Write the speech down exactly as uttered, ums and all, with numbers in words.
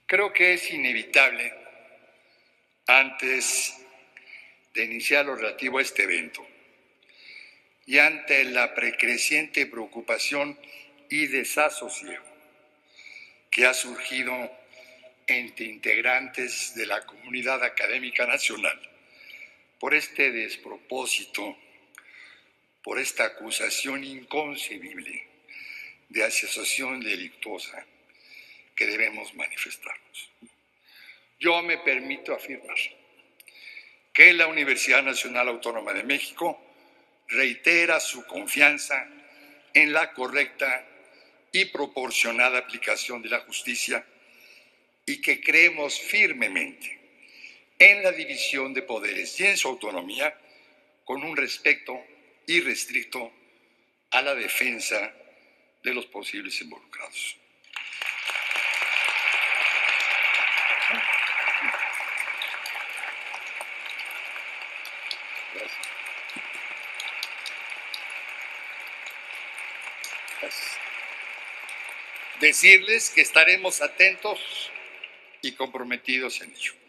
Creo que es inevitable, antes de iniciar lo relativo a este evento, y ante la precreciente preocupación y desasosiego que ha surgido entre integrantes de la comunidad académica nacional por este despropósito, por esta acusación inconcebible de asociación delictuosa que debemos manifestarnos. Yo me permito afirmar que la Universidad Nacional Autónoma de México reitera su confianza en la correcta y proporcionada aplicación de la justicia y que creemos firmemente en la división de poderes y en su autonomía con un respeto irrestricto a la defensa de los posibles involucrados. Gracias. Gracias. Decirles que estaremos atentos y comprometidos en ello.